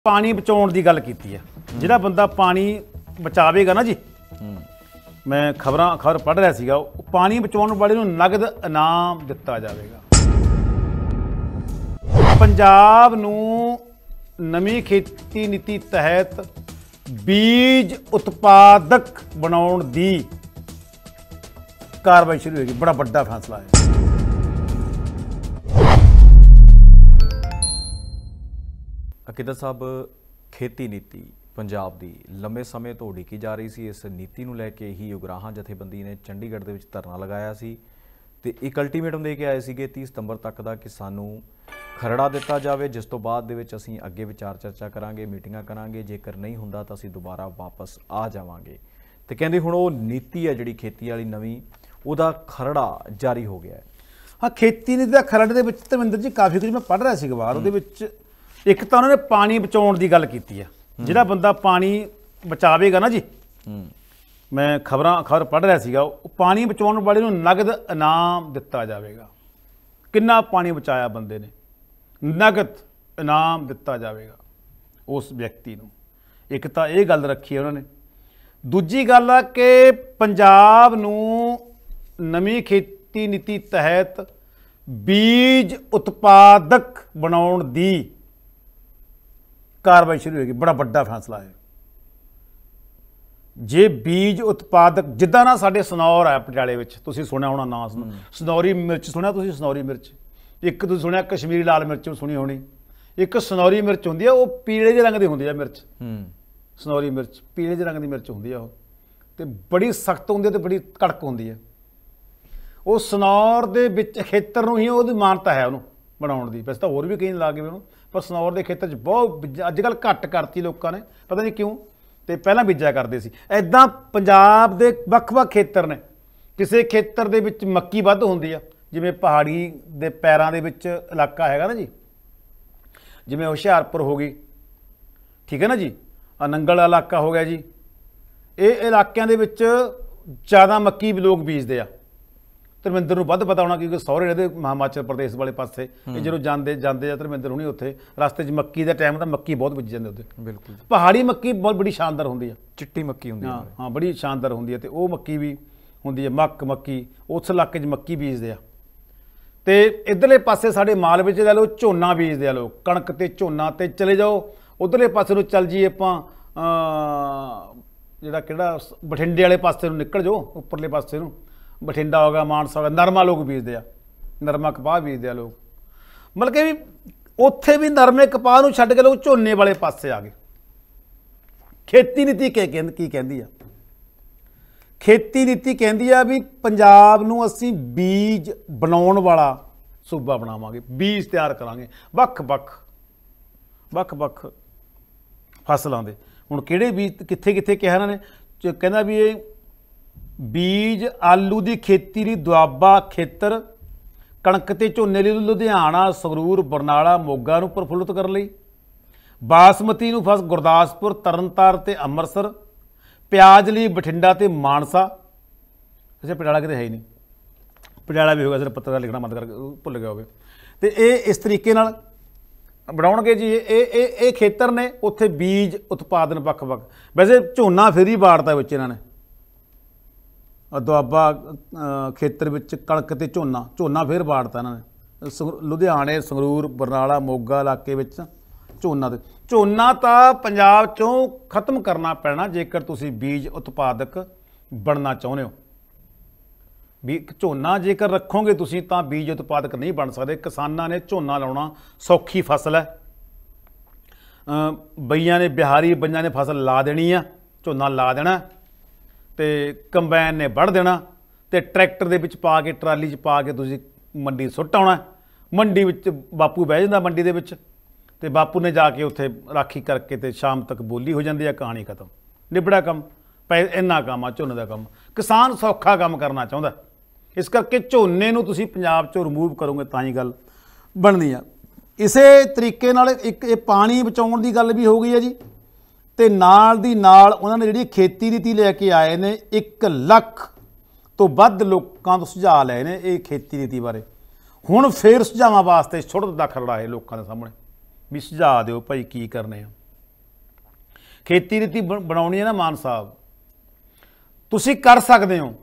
पानी बचाने की गल की है। जिहड़ा बंदा पानी बचावेगा ना जी, मैं खबर पढ़ रहा सीगा, पानी बचाने वाले नूं नगद इनाम दिता जाएगा। पंजाब नूं नवीं खेती नीति तहत बीज उत्पादक बनाउण दी कार्रवाई शुरू होगी। बड़ा बड़ा फैसला है। अकीदत साहब, खेती नीति पंजाब की लंबे समय तो उड़ीकी जा रही सी। इस नीति नूं लैके ही उगराहां जथेबंदी ने चंडीगढ़ दे विच धरना लगाया सी ते एक अल्टीमेटम दे के आए सीगे 30 सितंबर तक दा कि सानू खरड़ा दिता जाए, जिस तो बाद दे विच असीं अगे विचार चर्चा करांगे, मीटिंगां करांगे, जेकर नहीं हुंदा तां असीं दोबारा वापस आ जावांगे। ते कहंदे हुण ओह नीति है जिहड़ी खेती वाली नवीं, ਉਹਦਾ खरड़ा जारी हो गया है। हाँ, खेती नीति का खरड़े ਦੇ ਵਿੱਚ ਧਰਮਿੰਦਰ ਜੀ ਕਾਫੀ ਕੁਝ ਮੈਂ ਪੜ੍ਹ ਰਿਹਾ ਸੀ ਅਖਬਾਰ। ਉਹਦੇ ਵਿੱਚ ਇੱਕ ਤਾਂ ਉਹਨਾਂ ਨੇ ਪਾਣੀ ਬਚਾਉਣ ਦੀ ਗੱਲ ਕੀਤੀ ਹੈ। ਜਿਹੜਾ ਬੰਦਾ ਪਾਣੀ ਬਚਾਵੇਗਾ ਨਾ ਜੀ, ਮੈਂ ਖਬਰ ਪੜ੍ਹ ਰਿਹਾ ਸੀਗਾ, ਉਹ ਪਾਣੀ ਬਚਾਉਣ ਵਾਲੇ ਨੂੰ ਨਗਦ ਇਨਾਮ ਦਿੱਤਾ ਜਾਵੇਗਾ। ਕਿੰਨਾ ਪਾਣੀ ਬਚਾਇਆ ਬੰਦੇ ਨੇ, ਨਗਦ ਇਨਾਮ ਦਿੱਤਾ ਜਾਵੇਗਾ ਉਸ ਵਿਅਕਤੀ ਨੂੰ। ਇੱਕ ਤਾਂ ਇਹ ਗੱਲ ਰੱਖੀ ਹੈ ਉਹਨਾਂ ਨੇ। ਦੂਜੀ ਗੱਲ ਆ ਕਿ ਪੰਜਾਬ ਨੂੰ ਨਵੀਂ खेती नीति तहत बीज उत्पादक बनाउण दी कार्रवाई शुरू होगी। बड़ा बड़ा फैसला है। जे बीज उत्पादक जिद्दां ना साडे सनौर है पटियाले विच, तुसीं सुणिया होना नाम, सनौरी मिर्च सुणिया तुसीं? सनौरी मिर्च एक तुसीं सुणिया, कश्मीरी लाल मिर्च सुनी होनी। एक सनौरी मिर्च हुंदी है, वो पीले जे रंग दी हुंदी है मिर्च। सनौरी मिर्च पीले जे रंग दी मिर्च हुंदी है, वो ते बड़ी सख्त हुंदी है ते बड़ी कड़क हुंदी है। वो सनौर दे विच खेतर नूं ही उहदी मानता है उहनूं बनाउण दी। वैसे तो होर भी कई ला के उहनूं, पर सनौर दे खेतर च बहुत अजकल घट करती लोगों ने, पता नहीं क्यों, तो पहलां बीजा करते सी। ऐदां पंजाब दे वख-वख खेतर ने। किसी खेतर दे विच मक्की वध हुंदी आ, जिवें पहाड़ी दे पैरां दे विच इलाका हैगा ना जी, जिवें हुशियारपुर हो गई, ठीक है ना जी, नंगल इलाका हो गया जी। ये इलाकों दे विच ज़्यादा मक्की लोग बीजते आ। ਧਰਮਿੰਦਰ ਨੂੰ ਵੱਧ ਪਤਾ ਹੋਣਾ क्योंकि ਸਹੁਰੇ रहते ਹਿਮਾਚਲ ਪ੍ਰਦੇਸ਼ वाले पासे। ਜਦੋਂ ਜਾਂਦੇ ਆ ਧਰਮਿੰਦਰ ਹੁਣੀ ਉੱਥੇ ਰਸਤੇ 'ਚ ਮੱਕੀ ਦਾ ਟਾਈਮ ਤਾਂ ਮੱਕੀ ਬਹੁਤ ਬੀਜੀ ਜਾਂਦੇ ਉੱਥੇ। ਬਿਲਕੁਲ, ਪਹਾੜੀ ਮੱਕੀ ਬਹੁਤ ਬੜੀ ਸ਼ਾਨਦਾਰ ਹੁੰਦੀ ਆ, ਚਿੱਟੀ ਮੱਕੀ ਹੁੰਦੀ ਆ। ਹਾਂ, ਬੜੀ ਸ਼ਾਨਦਾਰ ਹੁੰਦੀ ਆ। ਤੇ ਉਹ ਮੱਕੀ ਵੀ ਹੁੰਦੀ ਆ, ਮੱਕੀ ਉਸ ਇਲਾਕੇ 'ਚ ਮੱਕੀ ਬੀਜਦੇ ਆ। ਤੇ ਇੱਧਰਲੇ ਪਾਸੇ ਸਾਡੇ ਮਾਲਵੇ 'ਚ ਲੈ ਲਓ, ਝੋਨਾ ਬੀਜਦੇ ਆ ਲੋਕ, ਕਣਕ ਤੇ ਝੋਨਾ। ਤੇ ਚਲੇ ਜਾਓ ਉੱਧਰਲੇ ਪਾਸੇ ਨੂੰ ਚੱਲ ਜੀ ਆਪਾਂ, ਜਿਹੜਾ ਕਿਹੜਾ ਬਠਿੰਡੇ ਵਾਲੇ ਪਾਸੇ ਨੂੰ ਨਿਕਲ ਜਾਓ, ਉੱਪਰਲੇ ਪਾਸੇ ਨੂੰ बठिंडा हो गया, मानसा हो गया, नरमा लोग बीजते हैं, नरमा कपाह बीजते हैं लोग। मतलब कि भी उत्थे भी नरमे कपाह नूं छड्ड के लोग झोने वाले पासे आ गए। खेती नीति की कहती है? खेती नीति कहती है भी पंजाब नूं असीं बीज बनाउण वाला सूबा बनावांगे, बीज तैयार करांगे वख-वख फसलों के। हुण किहड़े बीज कित्थे कित्थे कहा इन्हां ने, कहंदा भी ये बीज आलू की खेती लई दुआबा खेतर, कणक ते झोने लई लुधियाना, संगरूर, बरनाला, मोगा नूं प्रफुल्लित करन लई, बासमती नूं फस गुरदासपुर, तरनतारन ते अमृतसर, प्याज लई बठिंडा ते मानसा। अच्छा, पटियाला किते है ही नहीं, पटियाला भी हो गया, सिर्फ पत्रकार लिखना बंद करके भुल गया होवे। ते ये इस तरीके नाल बनाउणगे जी। ये खेतर ने, उत्थे बीज उत्पादन वख-वख। वैसे झोना फिर ही बाड़ता विच इन्हां ने, दुआबा खेतर विच कणक ते झोना फिर बाड़ता इन्होंने। लुधियाने, संगरूर, बरनाला, मोगा इलाके विच झोना तां पंजाब चों खत्म करना पैना जेकर तुसीं बीज उत्पादक बनना चाहुंदे हो। भी झोना जेकर रखोगे तुसीं तां बीज उत्पादक नहीं बन सकते। किसानां ने झोना लाउणा सौखी फसल है। बईयां ने, बिहारी बईयां ने फसल ला देनी आ, झोना ला देना ते कंबाइन ने वढ़ देना, ते ट्रैक्टर दे विच पा के, ट्राली च पा के तुसीं मंडी सुੱਟ आउणा। मंडी विच बापू बह जांदा, मंडी दे विच, ते बापू ने जाके उत्थे राखी करके ते शाम तक बोली हो जाती है, कहानी खत्म, निबड़ा काम। इन्ना काम आ झोने दा काम। किसान सौखा काम करना चाहुंदा, इस करके झोने नूं तुसीं पंजाब चों रिमूव करोगे तां ही गल बननी आ। इसे तरीके नाल एक पानी बचाउण दी गल भी हो गई है जी। ਤੇ ਨਾਲ ਦੀ ਨਾਲ ਉਹਨਾਂ ਨੇ ਜਿਹੜੀ ਖੇਤੀ ਨੀਤੀ ਲੈ ਕੇ ਆਏ ਨੇ, 1 ਲੱਖ ਤੋਂ ਵੱਧ ਲੋਕਾਂ ਤੋਂ ਸੁਝਾਅ ਲਏ ਨੇ ਇਹ ਖੇਤੀ ਨੀਤੀ ਬਾਰੇ। ਹੁਣ ਫੇਰ ਸੁਝਾਵਾਂ ਵਾਸਤੇ ਛੁੱਟ ਦਿੱਤਾ ਖਰੜਾ ਹੈ ਲੋਕਾਂ ਦੇ ਸਾਹਮਣੇ ਵੀ ਸੁਝਾਅ ਦਿਓ ਭਾਈ ਕੀ ਕਰਨੇ ਆ। ਖੇਤੀ ਨੀਤੀ ਬਣਾਉਣੀ ਹੈ ਨਾ ਮਾਨ ਸਾਹਿਬ, ਤੁਸੀਂ ਕਰ ਸਕਦੇ ਹੋ,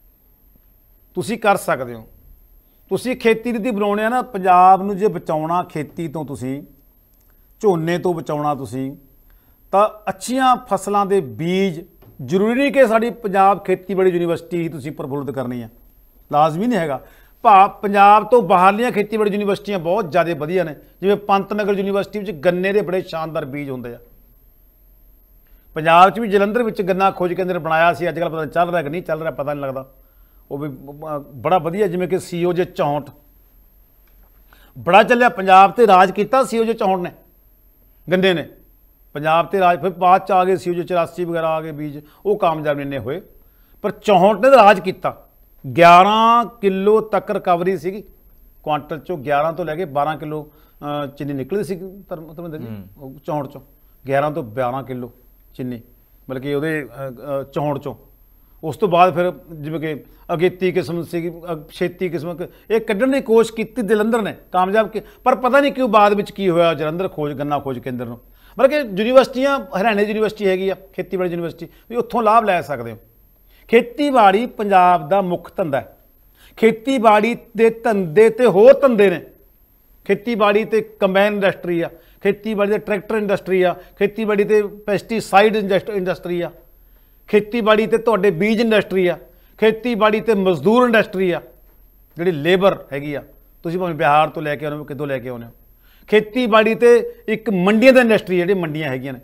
ਤੁਸੀਂ ਕਰ ਸਕਦੇ ਹੋ। ਤੁਸੀਂ ਖੇਤੀ ਨੀਤੀ ਬਣਾਉਣੀ ਹੈ ਨਾ, ਪੰਜਾਬ ਨੂੰ ਜੇ ਬਚਾਉਣਾ ਖੇਤੀ ਤੋਂ, ਤੁਸੀਂ ਝੋਨੇ ਤੋਂ ਬਚਾਉਣਾ ਤੁਸੀਂ, ਤਾਂ ਅੱਛੀਆਂ ਫਸਲਾਂ ਦੇ ਬੀਜ, ਜ਼ਰੂਰੀ ਨਹੀਂ ਕਿ ਸਾਡੀ ਪੰਜਾਬ ਖੇਤੀਬਾੜੀ ਯੂਨੀਵਰਸਿਟੀ ਹੀ ਤੁਸੀਂ ਪ੍ਰਫੁੱਲਤ ਕਰਨੀ ਹੈ, ਲਾਜ਼ਮੀ ਨਹੀਂ ਹੈਗਾ। ਪੰਜਾਬ ਤੋਂ ਬਾਹਰਲੀਆਂ ਖੇਤੀਬਾੜੀ ਯੂਨੀਵਰਸਿਟੀਆਂ ਬਹੁਤ ਜ਼ਿਆਦਾ ਵਧੀਆ ਨੇ, ਜਿਵੇਂ ਪੰਤ ਨਗਰ ਯੂਨੀਵਰਸਿਟੀ ਵਿੱਚ ਗੰਨੇ ਦੇ ਬੜੇ ਸ਼ਾਨਦਾਰ ਬੀਜ ਹੁੰਦੇ ਆ। ਪੰਜਾਬ 'ਚ ਵੀ ਜਲੰਧਰ ਵਿੱਚ ਗੰਨਾ ਖੋਜ ਕੇਂਦਰ ਬਣਾਇਆ ਸੀ, ਅੱਜ ਕੱਲ੍ਹ ਪਤਾ ਨਹੀਂ ਚੱਲ ਰਿਹਾ ਕਿ ਨਹੀਂ ਚੱਲ ਰਿਹਾ, ਪਤਾ ਨਹੀਂ ਲੱਗਦਾ। ਉਹ ਵੀ ਬੜਾ ਵਧੀਆ, ਜਿਵੇਂ ਕਿ COJ 64 ਬੜਾ ਚੱਲਿਆ, ਪੰਜਾਬ ਤੇ ਰਾਜ ਕੀਤਾ COJ 64 ਨੇ, ਗੰਨੇ ਨੇ ਪੰਜਾਬ ਤੇ ਰਾਜ। ਫਿਰ ਬਾਅਦ 'ਚ ਆ ਗਏ COJ 84 ਵਗੈਰਾ ਆ ਗਏ ਬੀਜ, ਉਹ ਕਾਮਯਾਬ ਇੰਨੇ ਹੋਏ, ਪਰ 64 ਨੇ ਰਾਜ ਕੀਤਾ। 11 ਕਿਲੋ ਤੱਕ ਰਿਕਵਰੀ ਸੀਗੀ, ਕੁਆਂਟਲ 'ਚੋਂ 11 ਤੋਂ ਲੈ ਕੇ 12 ਕਿਲੋ ਚੀਨੀ ਨਿਕਲਦੀ ਸੀ ਧਰਮਿੰਦਰ ਜੀ, 64 'ਚੋਂ 11 ਤੋਂ 12 ਕਿਲੋ ਚੀਨੀ, ਮਤਲਬ ਕਿ ਉਹਦੇ 64 'ਚੋਂ। ਉਸ ਤੋਂ ਬਾਅਦ ਫਿਰ ਜਿਵੇਂ ਕਿ ਅਗੇਤੀ ਕਿਸਮ ਸੀਗੀ, ਛੇਤੀ ਕਿਸਮ, ਇਹ ਕੱਢਣ ਦੀ ਕੋਸ਼ਿਸ਼ ਕੀਤੀ ਜਲੰਧਰ ਨੇ, ਕਾਮਯਾਬ ਪਰ ਪਤਾ ਨਹੀਂ ਕਿਉਂ ਬਾਅਦ ਵਿੱਚ ਕੀ ਹੋਇਆ ਜਲੰਧਰ ਗੰਨਾ ਖੋਜ ਕੇਂਦਰ ਨੂੰ। ਮਤਲਬ ਕਿ ਯੂਨੀਵਰਸਿਟੀਆਂ, ਹਰਿਆਣੇ ਯੂਨੀਵਰਸਿਟੀ ਹੈਗੀ ਆ ਖੇਤੀਬਾੜੀ ਯੂਨੀਵਰਸਿਟੀ, ਵੀ ਉੱਥੋਂ ਲਾਭ ਲੈ ਸਕਦੇ ਹੋ। ਖੇਤੀਬਾੜੀ ਪੰਜਾਬ ਦਾ ਮੁੱਖ ਧੰਦਾ ਹੈ। ਖੇਤੀਬਾੜੀ ਦੇ ਧੰਦੇ ਤੇ ਹੋਰ ਧੰਦੇ ਨੇ, ਖੇਤੀਬਾੜੀ ਤੇ ਕੰਬਾਈਨ ਇੰਡਸਟਰੀ ਆ, ਖੇਤੀਬਾੜੀ ਤੇ ਟਰੈਕਟਰ ਇੰਡਸਟਰੀ ਆ, ਖੇਤੀਬਾੜੀ ਤੇ ਪੈਸਟੀਸਾਈਡ ਇੰਡਸਟਰੀ ਆ, ਖੇਤੀਬਾੜੀ ਤੇ ਤੁਹਾਡੇ ਬੀਜ ਇੰਡਸਟਰੀ ਆ, ਖੇਤੀਬਾੜੀ ਤੇ ਮਜ਼ਦੂਰ ਇੰਡਸਟਰੀ ਆ, ਜਿਹੜੀ ਲੇਬਰ ਹੈਗੀ ਆ, ਤੁਸੀਂ ਭਾਵੇਂ ਬਿਹਾਰ ਤੋਂ ਲੈ ਕੇ ਆਉਣੇ ਹੋ, ਕਿੱਦੋਂ ਲੈ ਕੇ ਆਉਣੇ ਹੋ। ਖੇਤੀਬਾੜੀ ਤੇ ਇੱਕ ਮੰਡੀਆਂ ਦੀ ਇੰਡਸਟਰੀ, ਜਿਹੜੀ ਮੰਡੀਆਂ ਹੈਗੀਆਂ ਨੇ,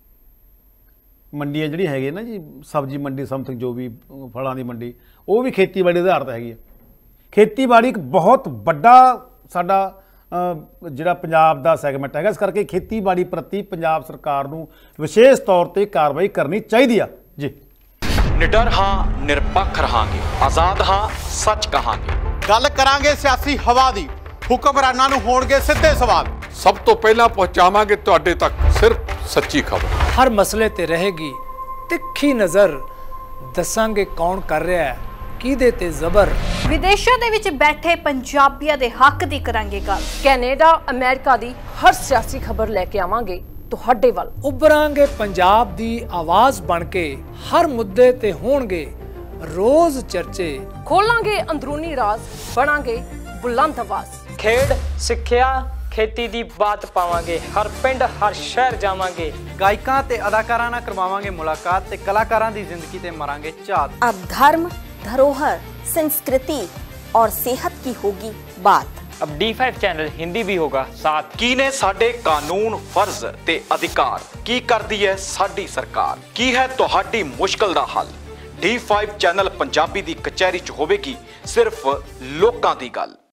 ਮੰਡੀਆਂ ਜਿਹੜੀਆਂ ਹੈਗੀਆਂ ਨਾ ਜੀ, ਸਬਜ਼ੀ ਮੰਡੀ, ਸਮਥਿੰਗ ਜੋ ਵੀ ਫਲਾਂ ਦੀ ਮੰਡੀ, ਉਹ ਵੀ ਖੇਤੀਬਾੜੀ ਦੇ ਆਧਾਰ 'ਤੇ ਹੈਗੀ ਆ। ਖੇਤੀਬਾੜੀ ਇੱਕ ਬਹੁਤ ਵੱਡਾ ਸਾਡਾ ਜਿਹੜਾ ਪੰਜਾਬ ਦਾ ਸੈਗਮੈਂਟ ਹੈਗਾ, ਇਸ ਕਰਕੇ ਖੇਤੀਬਾੜੀ ਪ੍ਰਤੀ ਪੰਜਾਬ ਸਰਕਾਰ ਨੂੰ ਵਿਸ਼ੇਸ਼ ਤੌਰ ਤੇ ਕਾਰਵਾਈ ਕਰਨੀ ਚਾਹੀਦੀ ਆ ਜੀ। ਨਿਡਰ ਹਾਂ, ਨਿਰਪੱਖ ਰਹਾਂਗੇ, ਆਜ਼ਾਦ ਹਾਂ, ਸੱਚ ਕਹਾਂਗੇ। ਗੱਲ ਕਰਾਂਗੇ ਸਿਆਸੀ ਹਵਾ ਦੀ, ਹੁਕਮਰਾਨਾਂ ਨੂੰ ਹੋਣਗੇ ਸਿੱਧੇ ਸਵਾਲ। ਸਭ ਤੋਂ ਪਹਿਲਾਂ ਪਹੁੰਚਾਵਾਂਗੇ ਤੁਹਾਡੇ ਤੱਕ ਸਿਰਫ ਸੱਚੀ ਖਬਰ। ਹਰ ਮਸਲੇ ਤੇ ਰਹੇਗੀ ਤਿੱਖੀ ਨਜ਼ਰ, ਦੱਸਾਂਗੇ ਕੌਣ ਕਰ ਰਿਹਾ ਹੈ, ਕਿਹਦੇ ਤੇ ਜ਼ਬਰ। ਵਿਦੇਸ਼ਾਂ ਦੇ ਵਿੱਚ ਬੈਠੇ ਪੰਜਾਬੀਆਂ ਦੇ ਹੱਕ ਦੀ ਕਰਾਂਗੇ ਗੱਲ। ਕੈਨੇਡਾ, ਅਮਰੀਕਾ ਦੀ ਹਰ ਸਿਆਸੀ ਖਬਰ ਲੈ ਕੇ ਆਵਾਂਗੇ ਤੁਹਾਡੇ ਵੱਲ। ਉਭਰਾਂਗੇ ਪੰਜਾਬ ਦੀ ਆਵਾਜ਼ ਬਣ ਕੇ, ਹਰ ਮੁੱਦੇ ਤੇ ਹੋਣਗੇ ਰੋਜ਼ ਚਰਚੇ। ਖੋਲਾਂਗੇ ਅੰਦਰੂਨੀ ਰਾਜ਼, ਬਣਾਂਗੇ ਬੁਲੰਦ ਆਵਾਜ਼। ਖੇਡ, ਸਿੱਖਿਆ, ਖੇਤੀ ਦੀ ਬਾਤ ਪਾਵਾਂਗੇ, ਹਰ ਪਿੰਡ ਹਰ ਸ਼ਹਿਰ ਜਾਵਾਂਗੇ। ਗਾਇਕਾਂ ਤੇ ਅਦਾਕਾਰਾਂ ਨਾਲ ਕਰਵਾਵਾਂਗੇ ਮੁਲਾਕਾਤ ਤੇ ਕਲਾਕਾਰਾਂ ਦੀ ਜ਼ਿੰਦਗੀ ਤੇ ਮਾਰਾਂਗੇ ਝਾਤ। अब धर्म, धरोहर, संस्कृति और सेहत की होगी बात। अब D5 चैनल हिंदी भी होगा साथ। ਕੀ ਨੇ ਸਾਡੇ ਕਾਨੂੰਨ, ਫਰਜ਼ ਤੇ ਅਧਿਕਾਰ, ਕੀ ਕਰਦੀ ਹੈ ਸਾਡੀ ਸਰਕਾਰ, ਕੀ ਹੈ ਤੁਹਾਡੀ ਮੁਸ਼ਕਲ ਦਾ ਹੱਲ। D5 ਚੈਨਲ ਪੰਜਾਬੀ ਦੀ ਕਚਹਿਰੀ 'ਚ ਹੋਵੇਗੀ ਸਿਰਫ ਲੋਕਾਂ ਦੀ ਗੱਲ।